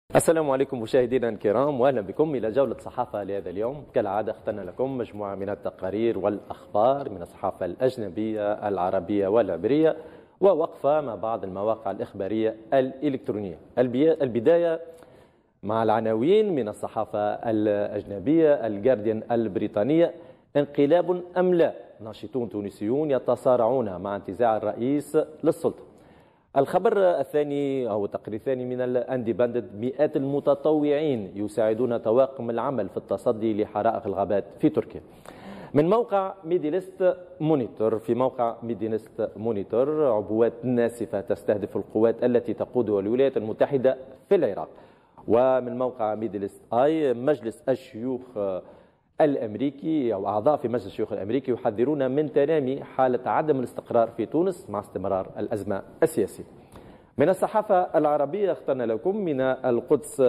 السلام عليكم مشاهدينا الكرام، واهلا بكم الى جوله صحافه لهذا اليوم. كالعاده اخترنا لكم مجموعه من التقارير والاخبار من الصحافه الاجنبيه العربيه والعبريه، ووقفه مع بعض المواقع الاخباريه الالكترونيه. البدايه مع العناوين من الصحافه الاجنبيه. الجارديان البريطانيه: انقلاب ام لا؟ ناشطون تونسيون يتصارعون مع انتزاع الرئيس للسلطه. الخبر الثاني أو التقرير الثاني من الأنديبندنت: مئات المتطوعين يساعدون طواقم العمل في التصدي لحرائق الغابات في تركيا. من موقع ميديلست مونيتور: في موقع ميديلست مونيتور، عبوات ناسفة تستهدف القوات التي تقودها الولايات المتحدة في العراق. ومن موقع ميديلست آي: مجلس الشيوخ الأمريكي أو أعضاء في مجلس الشيوخ الأمريكي يحذرون من تنامي حالة عدم الاستقرار في تونس مع استمرار الأزمة السياسية. من الصحافة العربية اخترنا لكم من القدس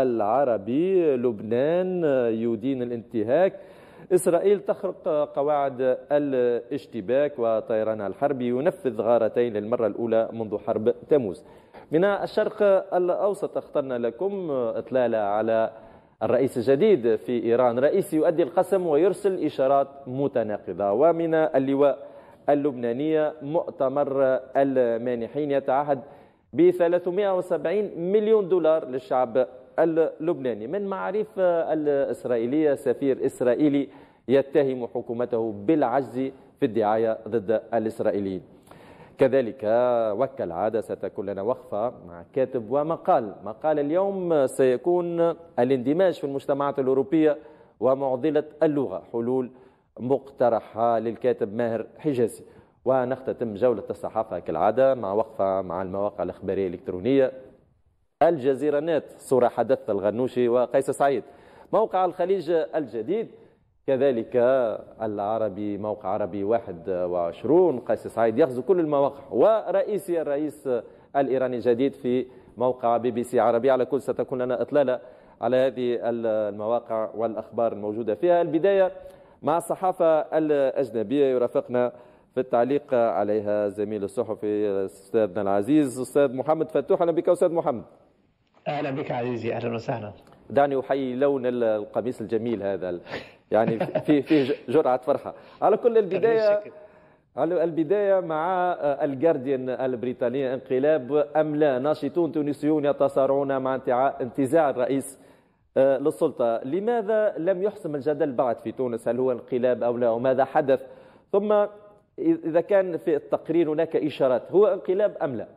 العربي: لبنان يدين الانتهاك، إسرائيل تخرق قواعد الاشتباك، وطيرانها الحربي ينفذ غارتين للمرة الأولى منذ حرب تموز. من الشرق الأوسط اخترنا لكم إطلالة على الرئيس الجديد في إيران: رئيس يؤدي القسم ويرسل إشارات متناقضة. ومن اللواء اللبنانية: مؤتمر المانحين يتعهد ب 370 مليون دولار للشعب اللبناني. من معاريف الإسرائيلية: سفير إسرائيلي يتهم حكومته بالعجز في الدعاية ضد الإسرائيليين. كذلك وكالعادة ستكون لنا وقفة مع كاتب مقال اليوم سيكون الاندماج في المجتمعات الأوروبية ومعضلة اللغة، حلول مقترحة للكاتب ماهر حجازي. ونختتم جولة الصحافة كالعادة مع وقفة مع المواقع الإخبارية الإلكترونية. الجزيرة نت: صورة حدث الغنوشي وقيس سعيد. موقع الخليج الجديد كذلك العربي، موقع عربي 21: قيس سعيد يغزو كل المواقع. الرئيس الإيراني الجديد في موقع بي بي سي عربي. على كل ستكون لنا إطلالة على هذه المواقع والأخبار الموجودة فيها. البداية مع الصحافة الأجنبية، يرافقنا في التعليق عليها زميل الصحفي أستاذنا العزيز أستاذ محمد فتوح. أهلا بك أستاذ محمد. أهلا بك عزيزي، أهلا وسهلا. دعني أحيي لون القميص الجميل هذا، يعني في جرعة فرحة. على كل البداية مع الجارديان البريطانية: انقلاب أم لا؟ ناشطون تونسيون يتصارعون مع انتزاع الرئيس للسلطة. لماذا لم يحسم الجدل بعد في تونس؟ هل هو انقلاب أو لا؟ وماذا حدث؟ ثم إذا كان في التقرير هناك إشارات، هو انقلاب أم لا؟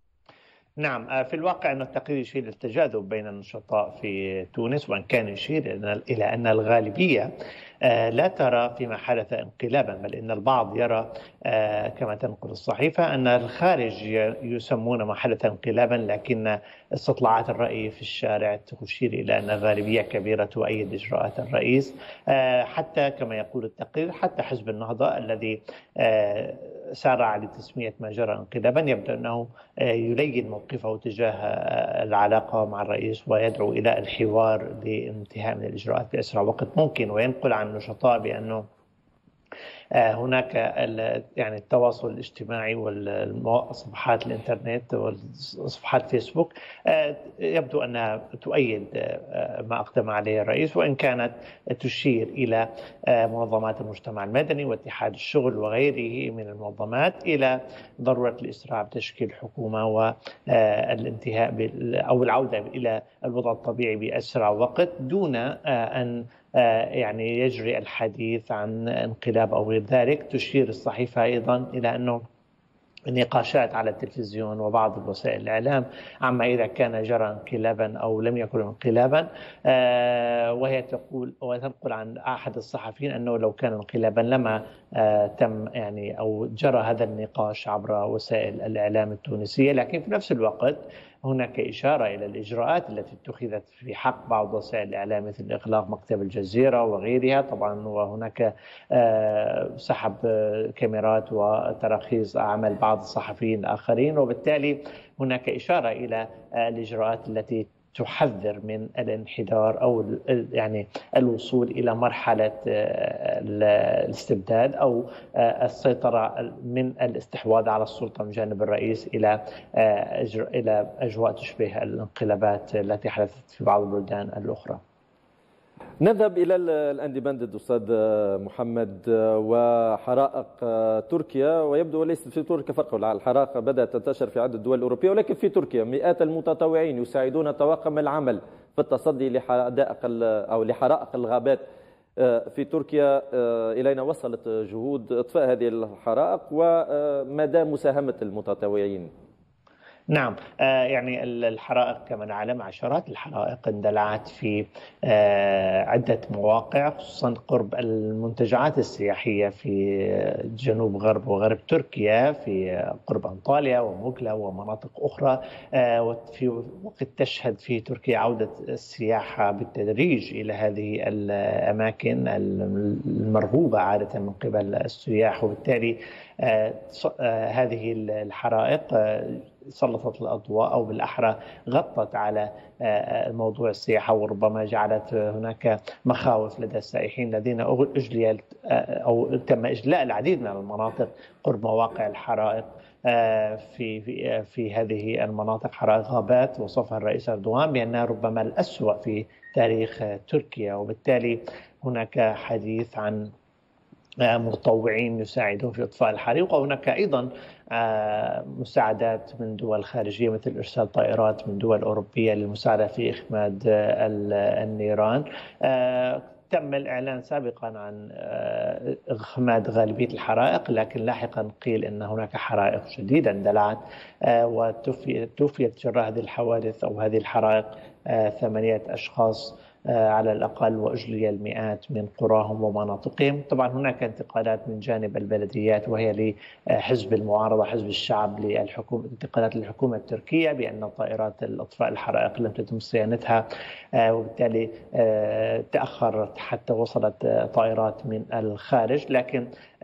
نعم، في الواقع أن التقرير يشير للتجاذب بين النشطاء في تونس، وأن كان يشير إلى أن الغالبية لا ترى فيما حدث انقلابا، بل إن البعض يرى كما تنقل الصحيفة أن الخارج يسمون ما حدث انقلابا، لكن استطلاعات الرأي في الشارع تشير إلى أن غالبية كبيرة تؤيد إجراءات الرئيس. حتى كما يقول التقرير، حتى حزب النهضة الذي سارع لتسمية ما جرى انقلابا يبدو أنه يلين موقفه تجاه العلاقة مع الرئيس ويدعو إلى الحوار للانتهاء من الإجراءات بأسرع وقت ممكن. وينقل عن النشطاء بأنه هناك يعني التواصل الاجتماعي وصفحات الانترنت وصفحات فيسبوك يبدو أنها تؤيد ما أقدم عليه الرئيس، وإن كانت تشير إلى منظمات المجتمع المدني واتحاد الشغل وغيره من المنظمات إلى ضرورة الإسراع بتشكيل حكومة والانتهاء أو العودة إلى الوضع الطبيعي بأسرع وقت، دون أن يعني يجري الحديث عن انقلاب أو غير ذلك. تشير الصحيفة أيضا إلى أنه النقاشات على التلفزيون وبعض وسائل الإعلام عما إذا كان جرى انقلابا أو لم يكن انقلابا، وهي تقول وتنقل عن أحد الصحفيين أنه لو كان انقلابا لما تم يعني أو جرى هذا النقاش عبر وسائل الإعلام التونسية. لكن في نفس الوقت هناك إشارة إلى الإجراءات التي اتخذت في حق بعض وسائل الإعلام مثل إغلاق مكتب الجزيرة وغيرها طبعا، وهناك سحب كاميرات وتراخيص أعمال بعض الصحفيين الآخرين، وبالتالي هناك إشارة إلى الإجراءات التي تحذر من الانحدار أو يعني الوصول إلى مرحلة الاستبداد أو السيطرة من الاستحواذ على السلطة من جانب الرئيس إلى أجواء تشبه الانقلابات التي حدثت في بعض البلدان الأخرى. نذهب إلى الأندبندنت أستاذ محمد وحرائق تركيا، ويبدو ليس في تركيا فقط، الحرائق بدأت تنتشر في عدة دول أوروبية، ولكن في تركيا مئات المتطوعين يساعدون طواقم العمل في التصدي لحدائق أو لحرائق الغابات في تركيا. إلينا وصلت جهود إطفاء هذه الحرائق ومدى مساهمة المتطوعين. نعم، يعني الحرائق كما نعلم عشرات الحرائق اندلعت في عدة مواقع، خصوصا قرب المنتجعات السياحية في جنوب غرب وغرب تركيا، في قرب أنطاليا وموغلا ومناطق أخرى. وفي وقت تشهد في تركيا عودة السياحة بالتدريج إلى هذه الأماكن المرغوبة عادة من قبل السياح، وبالتالي هذه الحرائق سلطت الأضواء أو بالأحرى غطت على موضوع السياحة، وربما جعلت هناك مخاوف لدى السائحين الذين أجلي أو تم إجلاء العديد من المناطق قرب مواقع الحرائق. في هذه المناطق حرائق غابات وصفها الرئيس أردوغان بأنها ربما الأسوأ في تاريخ تركيا، وبالتالي هناك حديث عن متطوعين يساعدون في إطفاء الحريق، وهناك أيضا مساعدات من دول خارجية مثل إرسال طائرات من دول أوروبية للمساعدة في إخماد النيران. تم الإعلان سابقا عن إخماد غالبية الحرائق، لكن لاحقا قيل أن هناك حرائق شديدة اندلعت وتوفيت جراء هذه الحوادث أو هذه الحرائق 8 أشخاص على الأقل، وأجلي المئات من قراهم ومناطقهم. طبعا هناك انتقادات من جانب البلديات وهي لحزب المعارضة حزب الشعب للحكومة، انتقادات للحكومة التركية بأن طائرات الإطفاء الحرائق لم تتم صيانتها، وبالتالي تأخرت حتى وصلت طائرات من الخارج. لكن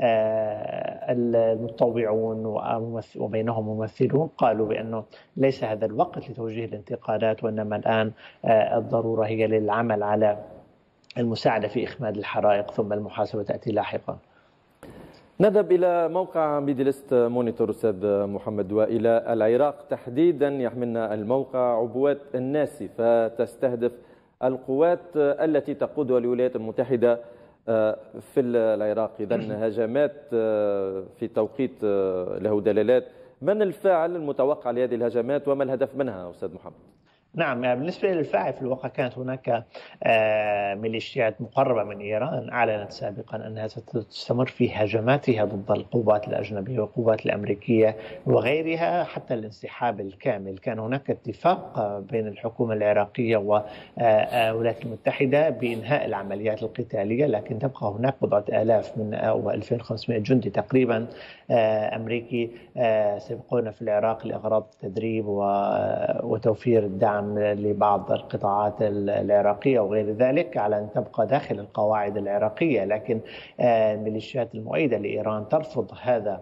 المتطوعون وبينهم ممثلون قالوا بأنه ليس هذا الوقت لتوجيه الانتقادات، وإنما الآن الضرورة هي للعمل على المساعدة في إخماد الحرائق، ثم المحاسبة تأتي لاحقا. نذهب إلى موقع ميدلست مونيتور أستاذ محمد، وإلى العراق تحديدا. يحملنا الموقع عبوات الناسفة تستهدف القوات التي تقودها الولايات المتحدة في العراق. إذن هجمات في توقيت له دلالات. من الفاعل المتوقع لهذه الهجمات وما الهدف منها أستاذ محمد؟ نعم، بالنسبة للفاعل في الواقع كانت هناك ميليشيات مقربة من إيران أعلنت سابقا أنها ستستمر في هجماتها ضد القوات الأجنبية والقوات الأمريكية وغيرها حتى الانسحاب الكامل. كان هناك اتفاق بين الحكومة العراقية والولايات المتحدة بإنهاء العمليات القتالية، لكن تبقى هناك بضعة آلاف من أو 2500 جندي تقريبا أمريكي سيبقون في العراق لأغراض التدريب وتوفير الدعم لبعض القطاعات العراقية وغير ذلك، على أن تبقى داخل القواعد العراقية. لكن الميليشيات المؤيدة لإيران ترفض هذا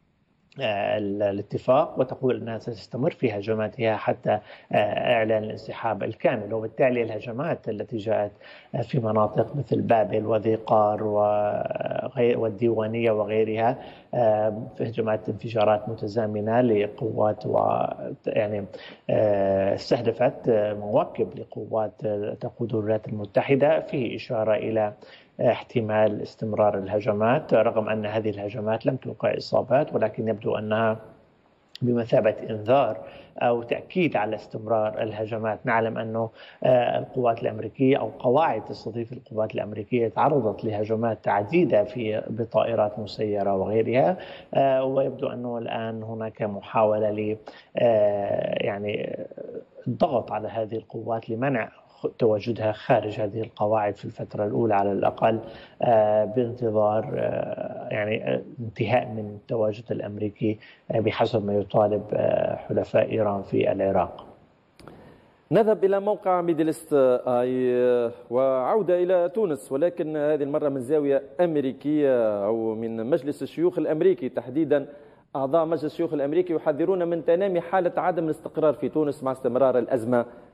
الاتفاق وتقول أنها ستستمر في هجماتها حتى إعلان الانسحاب الكامل. وبالتالي الهجمات التي جاءت في مناطق مثل بابل وذي قار والديوانية وغيرها في هجمات انفجارات متزامنة لقوات يعني استهدفت مواكب لقوات تقود الولايات المتحدة، فيه إشارة إلى احتمال استمرار الهجمات، رغم أن هذه الهجمات لم توقع إصابات، ولكن يبدو أنها بمثابة إنذار أو تأكيد على استمرار الهجمات. نعلم أن القوات الأمريكية أو قواعد تستضيف القوات الأمريكية تعرضت لهجمات عديدة بطائرات مسيرة وغيرها، ويبدو أنه الآن هناك محاولة يعني الضغط على هذه القوات لمنع تواجدها خارج هذه القواعد في الفترة الأولى على الأقل، بانتظار يعني انتهاء من التواجد الأمريكي بحسب ما يطالب حلفاء إيران في العراق. نذهب إلى موقع ميدلست آي وعودة إلى تونس، ولكن هذه المرة من زاوية أمريكية أو من مجلس الشيوخ الأمريكي تحديدا. أعضاء مجلس الشيوخ الأمريكي يحذرون من تنامي حالة عدم الاستقرار في تونس مع استمرار الأزمة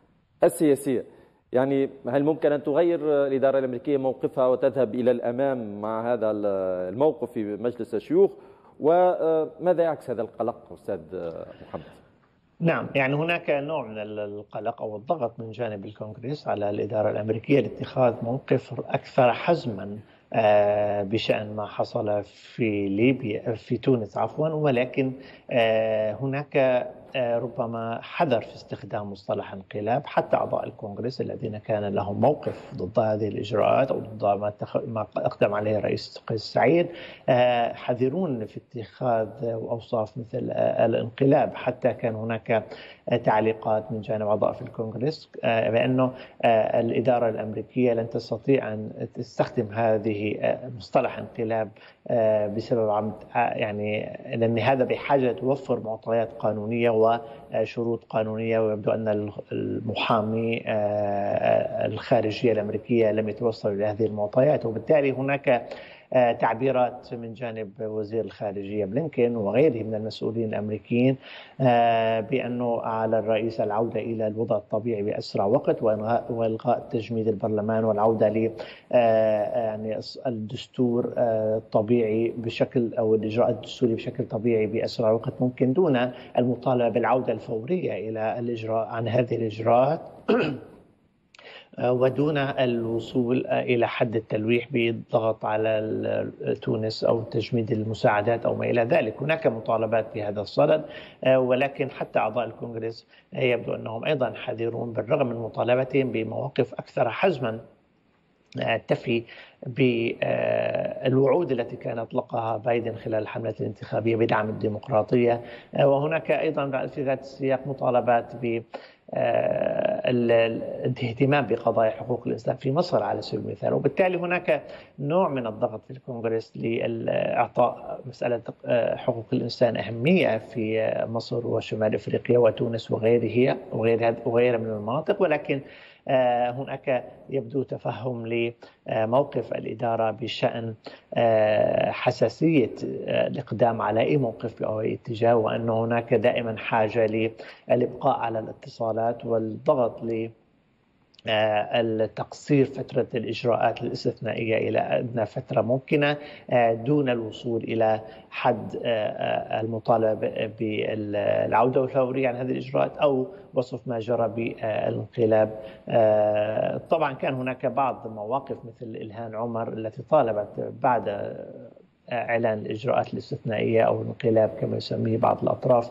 السياسية. يعني هل ممكن أن تغير الإدارة الأمريكية موقفها وتذهب إلى الأمام مع هذا الموقف في مجلس الشيوخ؟ وماذا يعكس هذا القلق أستاذ محمد؟ نعم، يعني هناك نوع من القلق أو الضغط من جانب الكونغرس على الإدارة الأمريكية لاتخاذ موقف أكثر حزما بشأن ما حصل في ليبيا في تونس عفوا، ولكن هناك ربما حذر في استخدام مصطلح انقلاب. حتى أعضاء الكونغرس الذين كان لهم موقف ضد هذه الإجراءات أو ضد ما أقدم عليه الرئيس قيس سعيد حذرون في اتخاذ أوصاف مثل الانقلاب. حتى كان هناك تعليقات من جانب أعضاء في الكونغرس بأنه الإدارة الأمريكية لن تستطيع أن تستخدم هذه مصطلح انقلاب بسبب يعني لأن هذا بحاجة توفر معطيات قانونية وشروط قانونية، ويبدو أن المحامي الخارجية الأمريكية لم يتوصل إلى هذه المعطيات، وبالتالي هناك تعبيرات من جانب وزير الخارجية بلينكين وغيره من المسؤولين الأمريكيين بأنه على الرئيس العودة إلى الوضع الطبيعي بأسرع وقت وإلغاء تجميد البرلمان والعودة ل يعني الدستور الطبيعي بشكل أو الإجراء الدستوري بشكل طبيعي بأسرع وقت ممكن، دون المطالبة بالعودة الفورية إلى الإجراء عن هذه الإجراءات ودون الوصول إلى حد التلويح بالضغط على تونس أو تجميد المساعدات أو ما إلى ذلك. هناك مطالبات بهذا الصدد، ولكن حتى أعضاء الكونغرس يبدو أنهم أيضا حذرون بالرغم من مطالبتهم بمواقف أكثر حزما تفي بالوعود التي كان أطلقها بايدن خلال الحملة الانتخابية بدعم الديمقراطية. وهناك أيضا في ذات السياق مطالبات ب الاهتمام بقضايا حقوق الإنسان في مصر على سبيل المثال، وبالتالي هناك نوع من الضغط في الكونغرس لإعطاء مسألة حقوق الإنسان أهمية في مصر وشمال أفريقيا وتونس وغيرها من المناطق. ولكن هناك يبدو تفهم لموقف الإدارة بشأن حساسية الإقدام على أي موقف أو أي اتجاه، وأن هناك دائما حاجة للإبقاء على الاتصالات والضغط التقصير فترة الإجراءات الاستثنائية إلى أدنى فترة ممكنة دون الوصول إلى حد المطالبة بالعودة الفورية عن هذه الإجراءات أو وصف ما جرى بالانقلاب. طبعا كان هناك بعض المواقف مثل إلهام عمر التي طالبت بعد إعلان الإجراءات الاستثنائية أو الانقلاب كما يسميه بعض الأطراف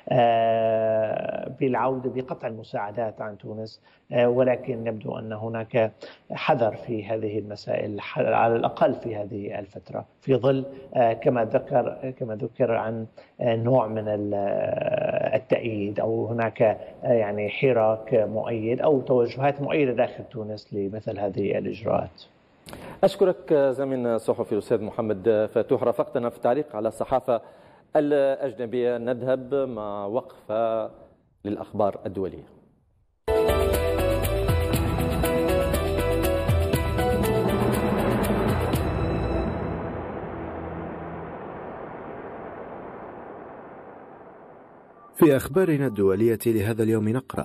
بالعودة بقطع المساعدات عن تونس، ولكن يبدو أن هناك حذر في هذه المسائل على الأقل في هذه الفترة في ظل كما ذكر عن نوع من التأييد أو هناك يعني حراك مؤيد أو توجهات مؤيدة داخل تونس لمثل هذه الإجراءات. أشكرك زميلنا الصحفي الأستاذ محمد فتوح، رافقتنا في التعليق على الصحافة الأجنبية. نذهب مع وقفة للأخبار الدولية. في أخبارنا الدولية لهذا اليوم نقرأ: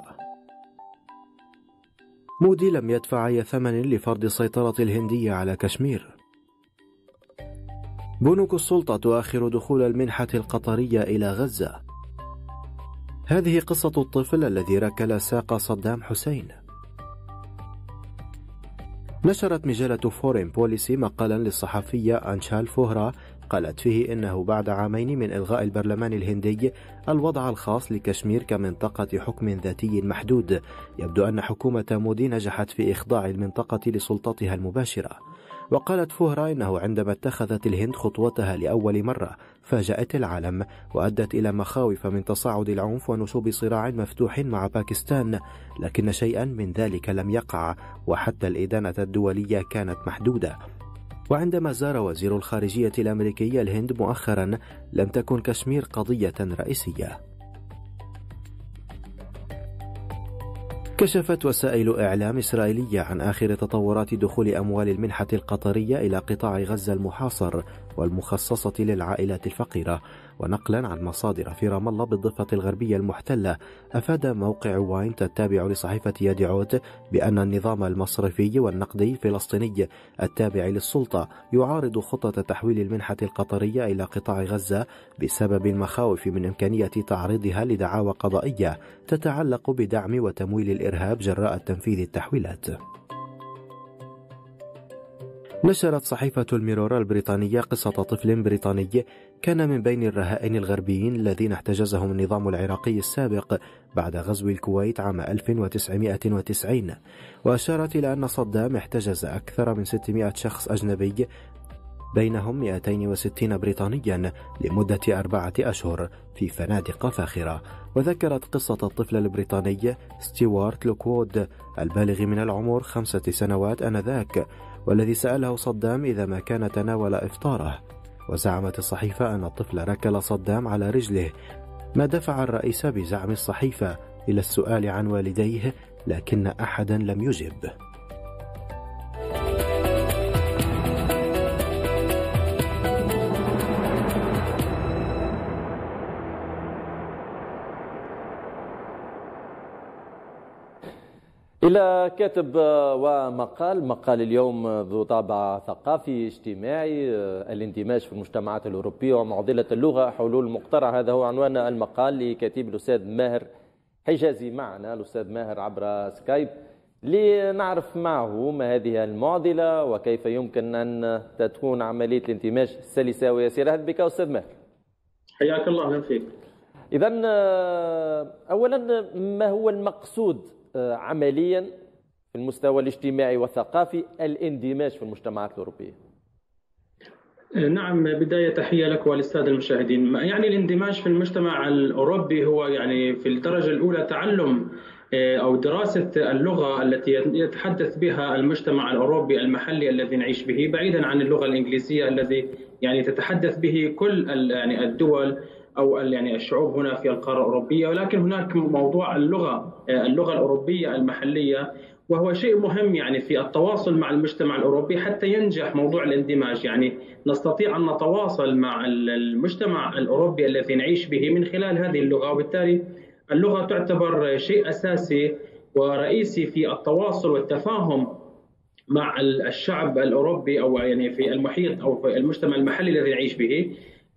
مودي لم يدفع أي ثمن لفرض السيطرة الهندية على كشمير. بنوك السلطة تؤخر دخول المنحة القطرية إلى غزة. هذه قصة الطفل الذي ركل ساق صدام حسين. نشرت مجلة فورين بوليسي مقالا للصحفية أنشال فوهرا قالت فيه إنه بعد عامين من إلغاء البرلمان الهندي الوضع الخاص لكشمير كمنطقة حكم ذاتي محدود، يبدو أن حكومة مودي نجحت في إخضاع المنطقة لسلطتها المباشرة. وقالت فوهرا إنه عندما اتخذت الهند خطوتها لأول مرة فاجأت العالم وأدت إلى مخاوف من تصاعد العنف ونشوب صراع مفتوح مع باكستان، لكن شيئا من ذلك لم يقع وحتى الإدانة الدولية كانت محدودة. وعندما زار وزير الخارجية الأمريكي الهند مؤخرا لم تكن كشمير قضية رئيسية. كشفت وسائل إعلام إسرائيلية عن آخر تطورات دخول أموال المنحة القطرية إلى قطاع غزة المحاصر والمخصصة للعائلات الفقيرة، ونقلا عن مصادر في رام الله بالضفة الغربية المحتلة، أفاد موقع واينت التابع لصحيفة يديعوت بأن النظام المصرفي والنقدي الفلسطيني التابع للسلطة يعارض خطة تحويل المنحة القطرية إلى قطاع غزة بسبب المخاوف من إمكانية تعريضها لدعاوى قضائية تتعلق بدعم وتمويل الإرهاب جراء تنفيذ التحويلات. نشرت صحيفة الميرور البريطانية قصة طفل بريطاني كان من بين الرهائن الغربيين الذين احتجزهم النظام العراقي السابق بعد غزو الكويت عام 1990، وأشارت إلى أن صدام احتجز أكثر من 600 شخص أجنبي بينهم 260 بريطانيا لمدة 4 أشهر في فنادق فاخرة. وذكرت قصة الطفل البريطاني ستيوارت لوكوود البالغ من العمر 5 سنوات آنذاك، والذي سأله صدام إذا ما كان تناول إفطاره. وزعمت الصحيفة أن الطفل ركل صدام على رجله، ما دفع الرئيس بزعم الصحيفة إلى السؤال عن والديه، لكن أحدا لم يجب. إلى كاتب مقال اليوم ذو طابع ثقافي اجتماعي، الاندماج في المجتمعات الأوروبية ومعضلة اللغة، حلول مقترحة. هذا هو عنوان المقال لكاتب الأستاذ ماهر حجازي. معنا الأستاذ ماهر عبر سكايب لنعرف معه ما هذه المعضلة وكيف يمكن أن تكون عملية الاندماج سلسة ويسيرة. أهلا بك أستاذ ماهر. حياك الله. أهلا فيك. إذن أولا، ما هو المقصود عمليا في المستوى الاجتماعي والثقافي الاندماج في المجتمعات الأوروبية؟ نعم، بداية تحية لك وللسادة المشاهدين. يعني الاندماج في المجتمع الأوروبي هو يعني في الدرجة الأولى تعلم أو دراسة اللغة التي يتحدث بها المجتمع الأوروبي المحلي الذي نعيش به، بعيدا عن اللغة الإنجليزية الذي يعني تتحدث به كل يعني الدول أو يعني الشعوب هنا في القارة الأوروبية. ولكن هناك موضوع اللغة الأوروبية المحلية، وهو شيء مهم يعني في التواصل مع المجتمع الأوروبي حتى ينجح موضوع الاندماج. يعني نستطيع أن نتواصل مع المجتمع الأوروبي الذي نعيش به من خلال هذه اللغة، وبالتالي اللغة تعتبر شيء أساسي ورئيسي في التواصل والتفاهم مع الشعب الأوروبي أو يعني في المحيط أو في المجتمع المحلي الذي نعيش به.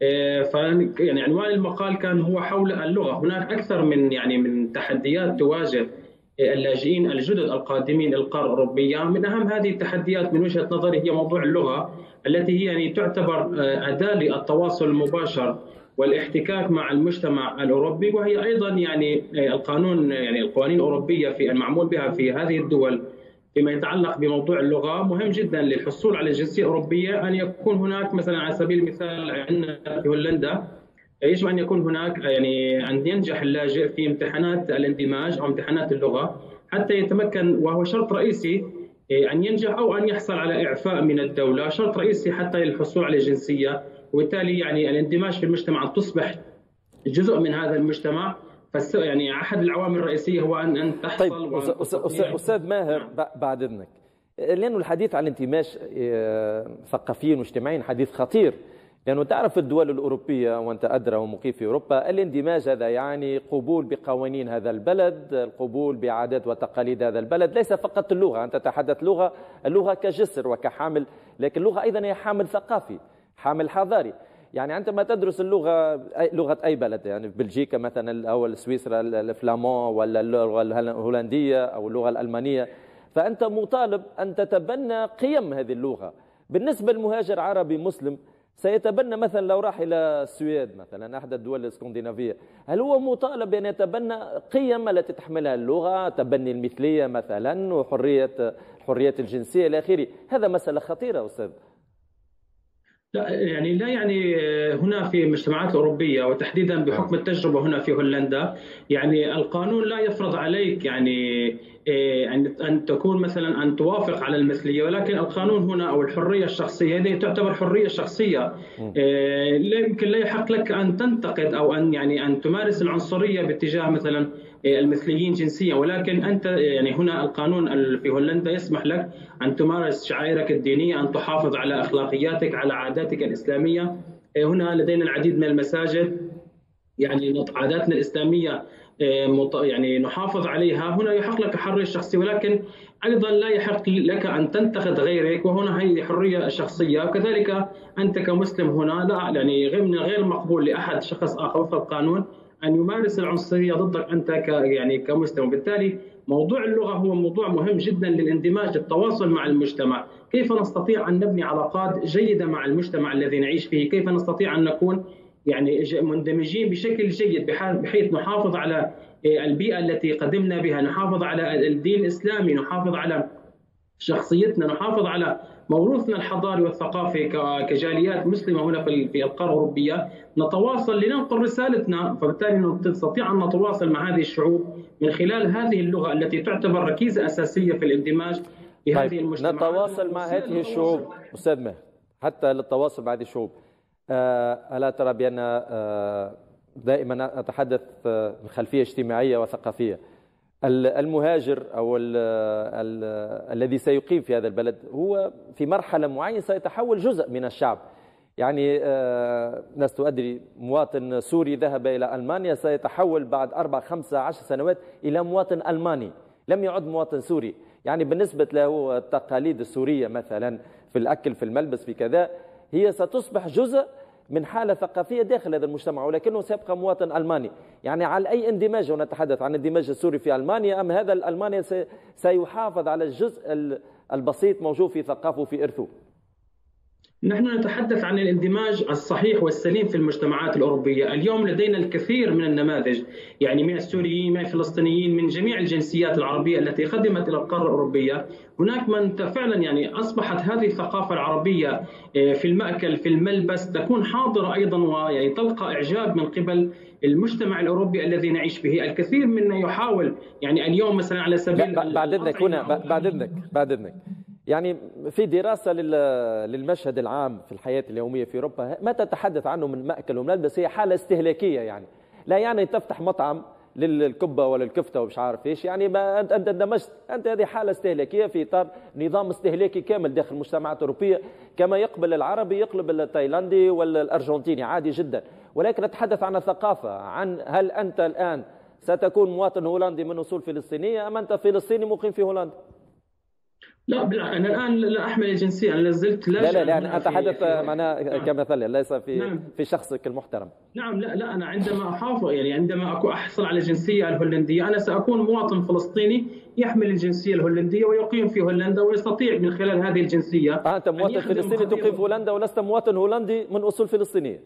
يعني عنوان المقال كان هو حول اللغة. هناك أكثر من تحديات تواجه اللاجئين الجدد القادمين للقارة الأوروبية. من أهم هذه التحديات من وجهة نظري هي موضوع اللغة، التي هي يعني تعتبر أداة للتواصل المباشر والاحتكاك مع المجتمع الأوروبي، وهي أيضا يعني القوانين الأوروبية في المعمول بها في هذه الدول فيما يتعلق بموضوع اللغة مهم جدا للحصول على الجنسية الأوروبية. أن يكون هناك مثلا على سبيل المثال عندنا في هولندا يجب أن يكون هناك أن ينجح اللاجئ في امتحانات الاندماج أو امتحانات اللغة حتى يتمكن، وهو شرط رئيسي أن ينجح أو أن يحصل على إعفاء من الدولة، شرط رئيسي حتى للحصول على الجنسية. وبالتالي يعني الاندماج في المجتمع تصبح جزء من هذا المجتمع. يعني أحد العوامل الرئيسية هو أن تحصل. طيب أستاذ ماهر، بعد إذنك، لأنه الحديث عن الاندماج ثقافيا واجتماعيا حديث خطير، لأنه تعرف الدول الأوروبية وأنت أدرى ومقيم في أوروبا، الاندماج هذا يعني قبول بقوانين هذا البلد، القبول بعادات وتقاليد هذا البلد، ليس فقط اللغة. أنت تتحدث اللغة كجسر وكحامل، لكن اللغة أيضا هي حامل ثقافي، حامل حضاري. يعني عندما تدرس لغة أي بلد، يعني في بلجيكا مثلا أو سويسرا الفلامون ولا اللغة الهولندية أو اللغة الألمانية، فأنت مطالب أن تتبنى قيم هذه اللغة. بالنسبة للمهاجر عربي مسلم سيتبنى مثلا لو راح إلى السويد مثلا أحد الدول الاسكندنافية، هل هو مطالب أن يتبنى قيم التي تحملها اللغة، تبني المثلية مثلا وحرية الجنسية إلى آخره؟ هذا مسألة خطيرة أستاذ. لا يعني هنا في المجتمعات الأوروبية وتحديدا بحكم التجربة هنا في هولندا، يعني القانون لا يفرض عليك يعني أن تكون مثلا أن توافق على المثلية، ولكن القانون هنا أو الحرية الشخصية هذه تعتبر حرية شخصية. يمكن لا يحق لك أن تنتقد أو أن تمارس العنصرية باتجاه مثلا المثليين جنسيا، ولكن أنت يعني هنا القانون في هولندا يسمح لك أن تمارس شعائرك الدينية، أن تحافظ على أخلاقياتك، على عاداتك الإسلامية، هنا لدينا العديد من المساجد، يعني عاداتنا الإسلامية يعني نحافظ عليها. هنا يحق لك حرية الشخصية، ولكن أيضا لا يحق لك أن تنتقد غيرك، وهنا هي حرية الشخصية. كذلك أنت كمسلم هنا لا يعني غير مقبول لأحد شخص آخر وفق القانون أن يمارس العنصرية ضدك أنت يعني كمسلم. وبالتالي موضوع اللغة هو موضوع مهم جدا للاندماج، التواصل مع المجتمع. كيف نستطيع أن نبني علاقات جيدة مع المجتمع الذي نعيش فيه؟ كيف نستطيع أن نكون يعني مندمجين بشكل جيد بحيث نحافظ على البيئة التي قدمنا بها، نحافظ على الدين الإسلامي، نحافظ على شخصيتنا، نحافظ على موروثنا الحضاري والثقافي كجاليات مسلمة هنا في القارة الأوروبية، نتواصل لننقل رسالتنا. فبالتالي نستطيع أن نتواصل مع هذه الشعوب من خلال هذه اللغة التي تعتبر ركيزة أساسية في الاندماج بهذه المجتمعات. نتواصل مع هذه الشعوب أستاذ ماهر، حتى للتواصل مع هذه الشعوب. ألا ترى بأن دائما أتحدث من خلفية اجتماعية وثقافية، المهاجر أو الذي سيقيم في هذا البلد هو في مرحلة معينة سيتحول جزء من الشعب. يعني لست أدري، مواطن سوري ذهب إلى ألمانيا سيتحول بعد 4 5 10 سنوات إلى مواطن ألماني، لم يعد مواطن سوري. يعني بالنسبة له التقاليد السورية مثلا في الأكل في الملبس في كذا هي ستصبح جزء من حالة ثقافية داخل هذا المجتمع، ولكنه سيبقى مواطن ألماني. يعني على أي اندماج ونتحدث عن اندماج السوري في ألمانيا، أم هذا الألماني سيحافظ على الجزء البسيط موجود في ثقافه وفي إرثه؟ نحن نتحدث عن الاندماج الصحيح والسليم في المجتمعات الأوروبية. اليوم لدينا الكثير من النماذج، يعني من السوريين، من الفلسطينيين، من جميع الجنسيات العربية التي خدمت إلى القارة الأوروبية. هناك من فعلا يعني أصبحت هذه الثقافة العربية في المأكل في الملبس تكون حاضرة أيضا، ويعني تلقى إعجاب من قبل المجتمع الأوروبي الذي نعيش به. الكثير منا يحاول يعني اليوم مثلا على سبيل بعد إذنك هنا بعد إذنك يعني في دراسة للمشهد العام في الحياة اليومية في أوروبا، ما تتحدث عنه من مأكل وملبس هي حالة استهلاكية. يعني لا يعني تفتح مطعم للكبة ولا الكفتة ومش عارف إيش، يعني ما أنت اندمجت، أنت هذه حالة استهلاكية في إطار نظام استهلاكي كامل داخل المجتمعات الأوروبية، كما يقبل العربي يقبل التايلاندي ولا الأرجنتيني عادي جدا. ولكن نتحدث عن الثقافة، عن هل أنت الآن ستكون مواطن هولندي من أصول فلسطينية أم أنت فلسطيني مقيم في هولندا؟ لا أنا الآن لا أحمل الجنسية، أنا لازلت لا أنا أتحدث معناها كمثل ليس في شخصك المحترم. نعم لا أنا عندما أحافظ يعني عندما أحصل على الجنسية الهولندية أنا سأكون مواطن فلسطيني يحمل الجنسية الهولندية ويقيم في هولندا ويستطيع من خلال هذه الجنسية. أنت مواطن فلسطيني تقيم في هولندا ولست مواطن هولندي من أصول فلسطينية؟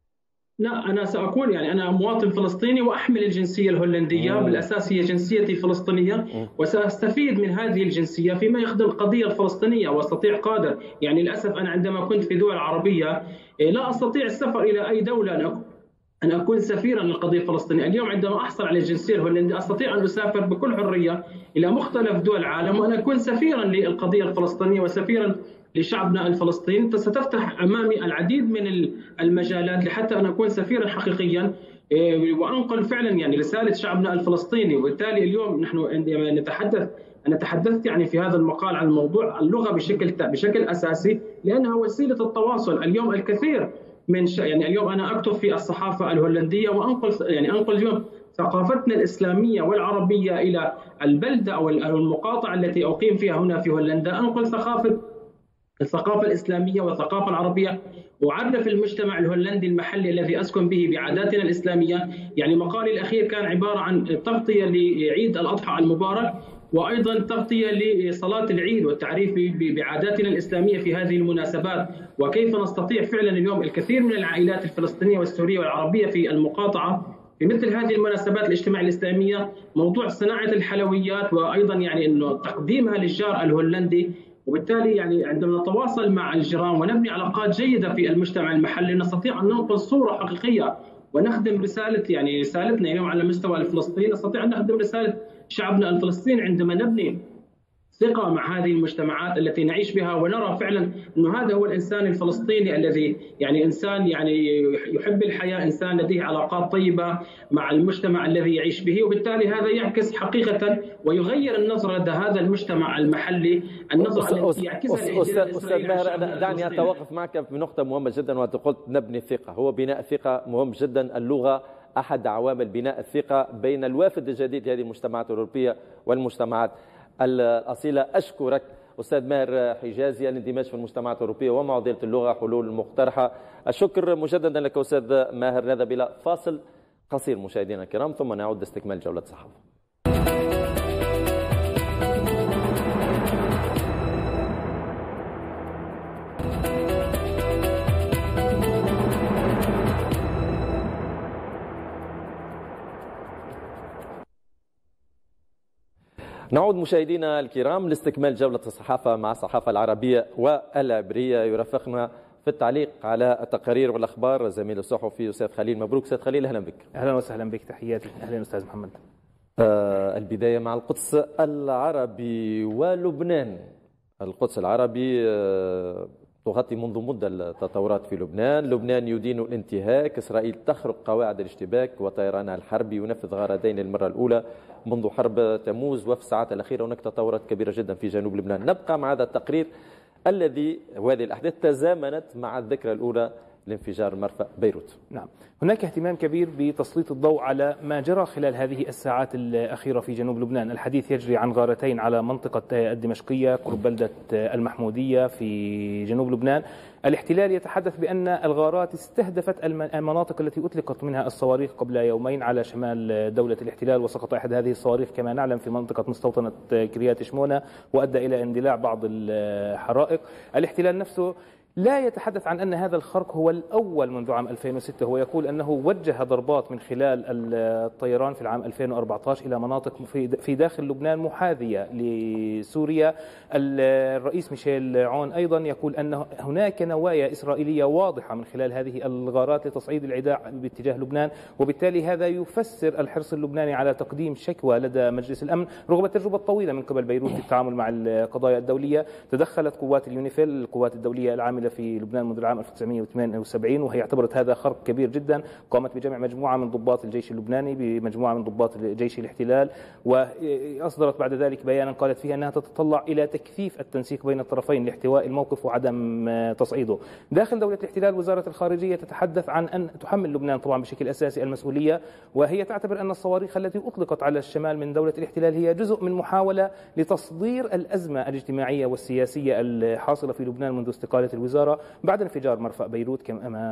لا أنا سأكون يعني أنا مواطن فلسطيني وأحمل الجنسية الهولندية، بالأساس هي جنسيتي فلسطينية، وسأستفيد من هذه الجنسية فيما يخدم القضية الفلسطينية وأستطيع قادر. يعني للأسف أنا عندما كنت في دول عربية لا أستطيع السفر إلى أي دولة أن أكون سفيرا للقضية الفلسطينية. اليوم عندما أحصل على الجنسية الهولندية أستطيع أن أسافر بكل حرية إلى مختلف دول العالم وأن أكون سفيرا للقضية الفلسطينية وسفيرا لشعبنا الفلسطيني. ستفتح أمامي العديد من المجالات لحتى أن أكون سفيرا حقيقيا وأنقل فعلا يعني رسالة شعبنا الفلسطيني. وبالتالي اليوم نحن عندما أنا تحدثت يعني في هذا المقال عن موضوع اللغة بشكل أساسي، لأنها وسيلة التواصل. اليوم الكثير من يعني اليوم أنا أكتب في الصحافة الهولندية أنقل اليوم ثقافتنا الإسلامية والعربية إلى البلدة أو المقاطعة التي أقيم فيها هنا في هولندا، أنقل الثقافة الإسلامية والثقافة العربية، وأعرف المجتمع الهولندي المحلي الذي أسكن به بعاداتنا الإسلامية. يعني مقالي الأخير كان عبارة عن تغطية لعيد الأضحى المبارك، وأيضا تغطية لصلاة العيد والتعريف بعاداتنا الإسلامية في هذه المناسبات، وكيف نستطيع فعلا اليوم الكثير من العائلات الفلسطينية والسورية والعربية في المقاطعة في مثل هذه المناسبات الاجتماعية الإسلامية، موضوع صناعة الحلويات وأيضا يعني أنه تقديمها للجار الهولندي. وبالتالي يعني عندما نتواصل مع الجيران ونبني علاقات جيدة في المجتمع المحلي نستطيع أن ننقل صورة حقيقية ونخدم رسالتنا اليوم على مستوى الفلسطيني. نستطيع أن نخدم رسالة شعبنا الفلسطيني عندما نبني ثقة مع هذه المجتمعات التي نعيش بها، ونرى فعلا أنه هذا هو الإنسان الفلسطيني الذي يعني إنسان يعني يحب الحياة، إنسان لديه علاقات طيبة مع المجتمع الذي يعيش به، وبالتالي هذا يعكس حقيقة ويغير النظرة لدى هذا المجتمع المحلي، النظرة التي يعكسها أستاذ ماهر، دعني أتوقف معك بنقطة مهمة جدا، وأنت قلت نبني الثقة. هو بناء الثقة مهم جدا، اللغة أحد عوامل بناء الثقة بين الوافد الجديد لهذه المجتمعات الأوروبية والمجتمعات الأصيلة. أشكرك أستاذ ماهر حجازي، الاندماج في المجتمعات الأوروبية ومعضلة اللغة، حلول مقترحة. الشكر مجددا لك أستاذ ماهر. نذهب إلى فاصل قصير مشاهدينا الكرام، ثم نعود لاستكمال جولة صحافة. نعود مشاهدينا الكرام لاستكمال جولة الصحافة مع الصحافة العربية والعبرية. يرافقنا في التعليق على التقارير والأخبار زميل الصحفي أستاذ خليل. مبروك أستاذ خليل، أهلا بك. أهلا وسهلا بك، تحياتي. أهلا أستاذ محمد. البداية مع القدس العربي ولبنان. القدس العربي تغطي منذ مدة التطورات في لبنان. لبنان يدين الانتهاك، إسرائيل تخرق قواعد الاشتباك وطيرانها الحربي ينفذ غارتين للمرة الأولى منذ حرب تموز، وفي الساعات الأخيرة هناك تطورات كبيرة جدا في جنوب لبنان. نبقى مع هذا التقرير الذي وهذه الأحداث تزامنت مع الذكرى الأولى لانفجار مرفأ بيروت. نعم، هناك اهتمام كبير بتسليط الضوء على ما جرى خلال هذه الساعات الأخيرة في جنوب لبنان. الحديث يجري عن غارتين على منطقة الدمشقية قرب بلدة المحمودية في جنوب لبنان. الاحتلال يتحدث بأن الغارات استهدفت المناطق التي أطلقت منها الصواريخ قبل يومين على شمال دولة الاحتلال، وسقط أحد هذه الصواريخ كما نعلم في منطقة مستوطنة كريات شمونة وأدى إلى اندلاع بعض الحرائق. الاحتلال نفسه لا يتحدث عن أن هذا الخرق هو الأول منذ عام 2006، هو يقول أنه وجه ضربات من خلال الطيران في العام 2014 إلى مناطق في داخل لبنان محاذية لسوريا. الرئيس ميشيل عون أيضا يقول أن هناك نوايا إسرائيلية واضحة من خلال هذه الغارات لتصعيد العداء باتجاه لبنان، وبالتالي هذا يفسر الحرص اللبناني على تقديم شكوى لدى مجلس الأمن رغم التجربة الطويلة من قبل بيروت في التعامل مع القضايا الدولية. تدخلت قوات اليونيفيل، القوات الدولية العاملة في لبنان منذ العام 1978، وهي اعتبرت هذا خرق كبير جدا. قامت بجمع مجموعة من ضباط الجيش اللبناني بمجموعة من ضباط جيش الاحتلال، وأصدرت بعد ذلك بيانا قالت فيه أنها تتطلع إلى تكثيف التنسيق بين الطرفين لاحتواء الموقف وعدم تصعيده. داخل دولة الاحتلال وزارة الخارجية تتحدث عن أن تحمل لبنان طبعا بشكل أساسي المسؤولية، وهي تعتبر أن الصواريخ التي أطلقت على الشمال من دولة الاحتلال هي جزء من محاولة لتصدير الأزمة الاجتماعية والسياسية الحاصلة في لبنان منذ استقالة الوزارة بعد انفجار مرفأ بيروت.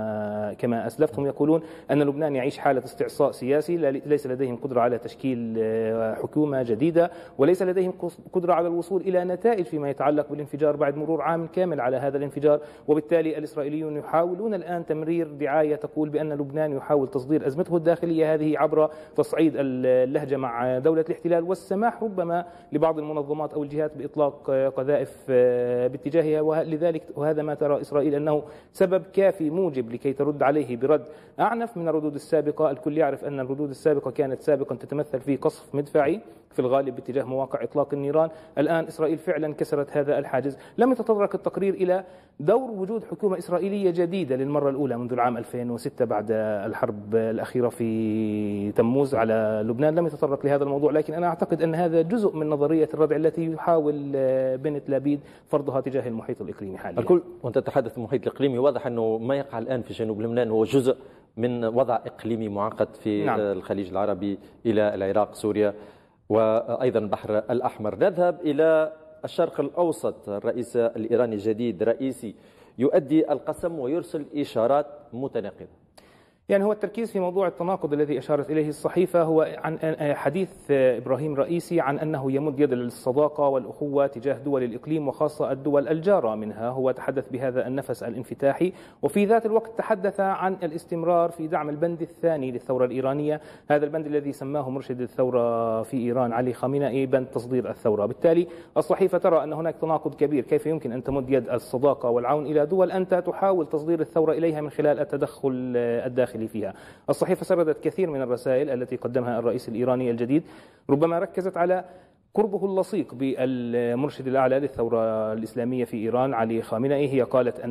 كما أسلفتهم يقولون أن لبنان يعيش حالة استعصاء سياسي، ليس لديهم قدرة على تشكيل حكومة جديدة، وليس لديهم قدرة على الوصول إلى نتائج فيما يتعلق بالانفجار بعد مرور عام كامل على هذا الانفجار. وبالتالي الإسرائيليون يحاولون الآن تمرير دعاية تقول بأن لبنان يحاول تصدير أزمته الداخلية هذه عبر تصعيد اللهجة مع دولة الاحتلال والسماح ربما لبعض المنظمات أو الجهات بإطلاق قذائف باتجاهها. ولذلك وهذا ما ترى إسرائيل أنه سبب كافي موجب لكي ترد عليه برد أعنف من الردود السابقة. الكل يعرف أن الردود السابقة كانت سابقا تتمثل في قصف مدفعي في الغالب باتجاه مواقع إطلاق النيران. الآن إسرائيل فعلا كسرت هذا الحاجز. لم يتطرق التقرير إلى دور وجود حكومة إسرائيلية جديدة للمرة الأولى منذ العام 2006 بعد الحرب الأخيرة في تموز على لبنان، لم يتطرق لهذا الموضوع، لكن أنا أعتقد أن هذا جزء من نظرية الردع التي يحاول بنت لابيد فرضها تجاه المحيط الإقليمي حاليا. الكل وأنت تتحدث المحيط الإقليمي، واضح أنه ما يقع الآن في جنوب لبنان هو جزء من وضع إقليمي معقد في نعم. الخليج العربي إلى العراق، سوريا، وأيضا البحر الأحمر. نذهب إلى الشرق الأوسط. الرئيس الإيراني الجديد رئيسي يؤدي القسم ويرسل إشارات متناقضة. يعني هو التركيز في موضوع التناقض الذي أشارت إليه الصحيفة هو عن حديث إبراهيم رئيسي عن أنه يمد يد للصداقة والأخوة تجاه دول الإقليم وخاصة الدول الجارة منها. هو تحدث بهذا النفس الانفتاحي، وفي ذات الوقت تحدث عن الاستمرار في دعم البند الثاني للثورة الإيرانية، هذا البند الذي سماه مرشد الثورة في إيران علي خامنئي بند تصدير الثورة. بالتالي الصحيفة ترى أن هناك تناقض كبير، كيف يمكن أن تمد يد الصداقة والعون إلى دول أنت تحاول تصدير الثورة إليها من خلال التدخل الداخلي فيها. الصحيفة سردت كثير من الرسائل التي قدمها الرئيس الإيراني الجديد، ربما ركزت على قربه اللصيق بالمرشد الأعلى للثورة الإسلامية في إيران علي خامنئي، هي قالت